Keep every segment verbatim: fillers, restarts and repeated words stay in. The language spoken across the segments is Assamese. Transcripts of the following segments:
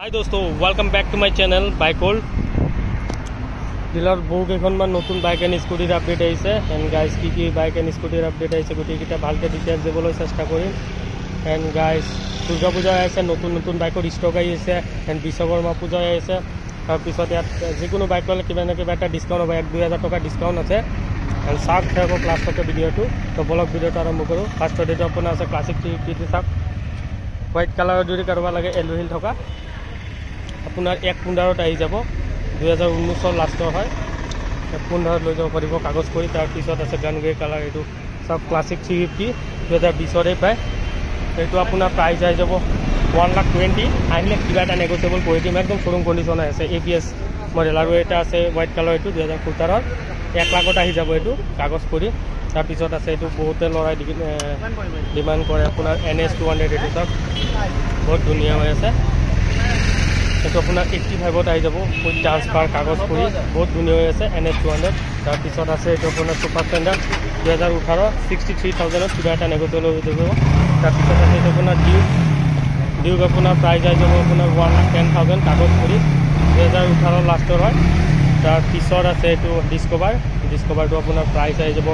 हाय दोस्तों welcome back to my channel bike hold dealer बहु केखनमान नतुन बाइक एंड स्कूटर अपडेट आइছে एंड गाइस की की बाइक एंड स्कूटर अपडेट आइছে गुटेकिटा भालके डिटेल्स देबोलै चेष्टा करिम एंड गाइस दुर्गा पूजा आइছে नतुन नतुन बाइकर स्टक आइছে एंड विश्वकर्मा पूजा आइছে तार पिছত यात जिकुनो बाइक लले किबा ना किबा एटा डिस्काउंट होबा एक दुई हजार टका डिस्काउंट আছে एंड साक थाको क्लास तक भिडिओटु तो ब्लॉग भिडिओ आरम्भ करूँ फार्स्ट डेट अपना আছে क्लासिक थ्री फिफ्टी साक व्हाइट कलर যদি करवा लगे एलुहिल থকা আপোনাৰ এক পুন্ডাৰত আহি যাব দুই হাজাৰ ঊনৈছৰ লাষ্টৰ হয় এক পুন্ডাৰত লৈ যাব পাৰিব কাগজ কৰি তাৰ পিছত আছে গান গ্ৰে কালাৰ এইটো সব ক্লাছিক থ্ৰী ফিফটি দুই হাজাৰ বিছৰে পায় এইটো আপোনাৰ প্ৰাইচ আহি যাব ওৱান লাখ টুৱেণ্টি আহিলে কিবা এটা নেগোচিয়েবল কৰি দিম একদম শ্বৰুম কণ্ডিশ্যন আছে এ পি এছ মডেল আৰু এটা আছে হোৱাইট কালাৰ এইটো দুই হাজাৰ সোতৰৰ এক লাখত আহি যাব এইটো কাগজ কৰি তাৰপিছত আছে এইটো বহুতে লৰাই ডিমাণ্ড কৰে আপোনাৰ এন এছ টু হাণ্ড্ৰেড এইটো সব বহুত ধুনীয়া হৈ আছে এইটো আপোনাৰ এইট্টি ফাইভত আহি যাব উইথ ট্ৰান্সফাৰ কাগজ কৰি বহুত ধুনীয়া হৈ আছে এন এছ টু হাণ্ড্ৰেড তাৰপিছত আছে এইটো আপোনাৰ ছুপাৰ ষ্টেণ্ডাৰ্ড দুই হাজাৰ ওঠৰ ছিক্সটি থ্ৰী থাউজেণ্ডত কিবা এটা নেগোচিয়েবল হৈ যাব তাৰপিছত আছে এইটো আপোনাৰ ডিউক ডিউক আপোনাৰ প্ৰাইচ আহি যাব আপোনাৰ ওৱান লাখ টেন থাউজেণ্ড কাগজ কৰি দুই হাজাৰ ওঠৰ লাষ্টৰ হয় তাৰপিছত আছে এইটো ডিস্কভাৰ ডিস্কভাৰটো আপোনাৰ প্ৰাইচ আহি যাব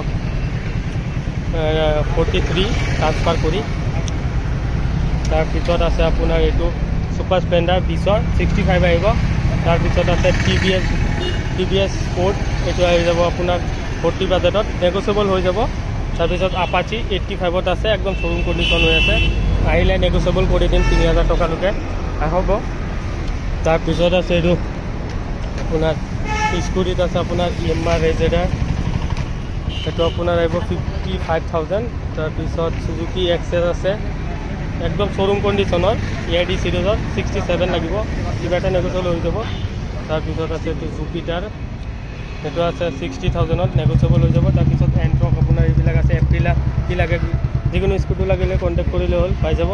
ফৰ্টি থ্ৰী ট্ৰান্সফাৰ কৰি তাৰপিছত আছে আপোনাৰ এইটো सुपर स्प्लेंडर बीसर सिक्सटी फाइव आइब तार पिছত আছে T V S T V S sport एटु आइ যাব আপোনাৰ फोर्टी बाजेटत नेगोशिएबल হৈ যাব तार पिছত अपाची एट्टी फाइवत আছে एकदम शोरूम कंडीशन হৈ আছে আহিলে नेगोशिएबल কৰি দিম तीन हज़ार टका लके আহিব तार पिছত আছে এটো আপোনাৰ স্কুটিত আছে আপোনাৰ ইয়ামাহা ৰেজেডাৰ এটো আপোনাৰ আইব फिफ्टी फाइव थाउजेंड तार पिছত सुजुकी एक्सेस আছে एकदम शोरूम कंडीशनर ए डी सीरीजर सिक्सटी सेवन लगे क्या नेगोशिएबल हो যাব तार আছে जुपिटार ये আছে सिक्सटी थाउजेंड नेगोशिएबल हो যাব तार एंट्रक अपना ये एप्रिला कि लगे जिको स्कूटी लगे कन्टेक्ट कर हल पाई যাব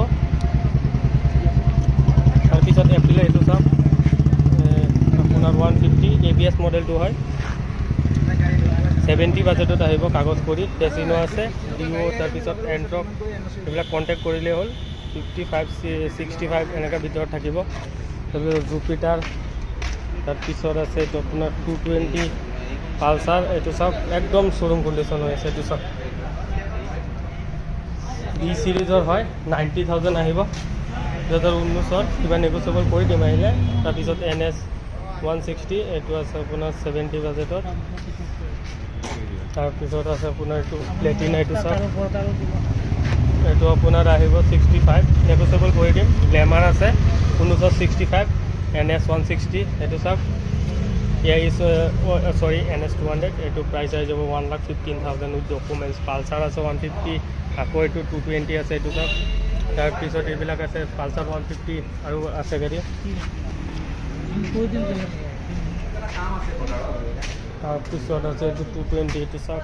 तार एप्रिला ये सब अपना one fifty A B S model तो है सेवेंटी बाजेटत कागज कर टेसिनो आसे डिओ तार एंट्रक ये कन्टेक्ट कर हल फिफ्टी फाइव सिक्सटी फाइव एनेका भितर থাকিব তাৰপিছত জুপিটাৰ তাৰপিছত আছে এইটো আপোনাৰ टू ट्वेंटी পালসার এইটো সব একদম শোরুম কন্ডিশন হৈ আছে এইটো সব বি সিরিজৰ হয় नाइन्टी थाउजेंड আহিব দুই হাজাৰ ঊনৈছৰ কিবা নেগোচিয়েবল কৰি দিম আহিলে তাৰপিছত এন এছ ওৱান ছিক্সটি এইটো আছে আপোনাৰ সেভেন্টি বাজেটত তাৰপিছত আছে আপোনাৰ এইটো প্লেটিনা এইটো সব এইটো আপোনাৰ আহিব सिक्सटी फाइव नेगोशिएबल কৰি দিম গ্ল্যামাৰ আছে उन्नीस sixty five N S one sixty এইটো সব এ ইজ সৰি এন এছ टू हंड्रेड এইটো প্ৰাইস আহি যাব one lakh fifteen thousand with documents Pulsar আছে वन फिफ्टी আকৌ এইটো टू ट्वेंटी আছে এইটো সব তাৰপিছত এইবিলাক আছে পালসাৰ वन फिफ्टी আৰু আছে গাড়ী তাৰপিছত আছে এইটো टू ट्वेंटी এইটো সব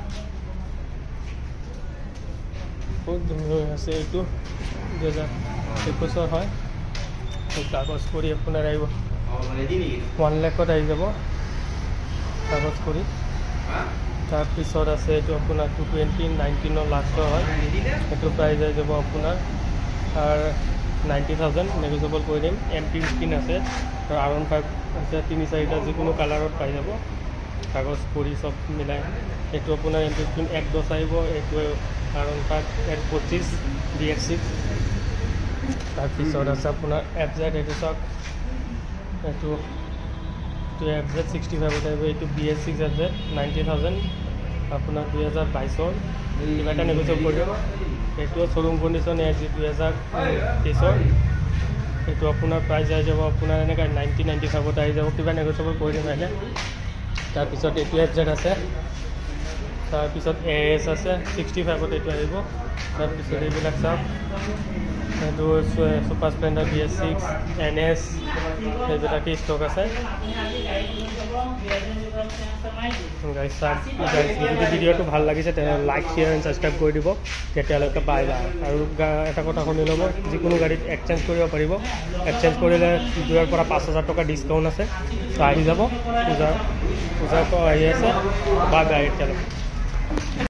बहुत धुनीया আছে এইটো দুই হাজাৰ একৈছৰ হয় কাগজ কৰি আপোনাৰ আহিব ওৱান লাখত আহি যাব কাগজ কৰি তাৰপিছত আছে এইটো আপোনাৰ টু টুৱেণ্টি নাইনটিনৰ লাষ্টৰ হয় এইটো প্ৰাইচ আহি যাব আপোনাৰ নাইণ্টি থাউজেণ্ড নেগোচিয়েবল কৰি দিম এম টি ফিফটিন আছে আৰু আৰ ওৱান ফাইভ আছে তিনি চাৰিটা যিকোনো কালাৰত পাই যাব কাগজ কৰি চব মিলাই এইটো আপোনাৰ এম টি ফিফটিন এক দহ আহিব এইটো আৰ ওৱান ফাইভ এক পঁচিছ বি এক্স ছিক্স তাৰপিছত আছে আপোনাৰ এফ জেড এইটো চাওক এইটো এইটো এফ জেড ছিক্সটি ফাইভত আহিব এইটো B S six F Z ninety thousand আপোনাৰ দুই হাজাৰ বাইছৰ কিবা এটা নেগোচিয়েবল কৰি দিব এইটো শ্বৰুম কণ্ডিশ্যন এ জি দুই হাজাৰ তেইছৰ এইটো আপোনাৰ প্ৰাইচ আহি যাব আপোনাৰ এনেকৈ নাইণ্টি নাইণ্টি ফাইভত আহি যাব কিবা নেগোচিয়েবল কৰি দিম আহিলে তাৰপিছত এইটো এফ জেড আছে তাৰপিছত এ এছ আছে ছিক্সটি ফাইভত এইটো আহিব তাৰপিছত এইবিলাক চাওক এইটো super Splendor B S six N S এইবিলাকেই ষ্টক আছে গাইজ চাওক যদি ভিডিঅ'টো ভাল লাগিছে তেনেহ'লে লাইক শ্বেয়াৰ এণ্ড ছাবস্ক্ৰাইব কৰি দিব তেতিয়ালৈকে বাই বাই আৰু এটা কথা শুনি ল'ব যিকোনো গাড়ীত এক্সচেঞ্জ কৰিব পাৰিব এক্সচেঞ্জ কৰিলে দুইৰ পৰা পাঁচ হাজাৰ টকা ডিছকাউণ্ট আছে ত' আহি যাব পূজা পূজা আহি আছে বা গাড়ীত তেতিয়ালৈকে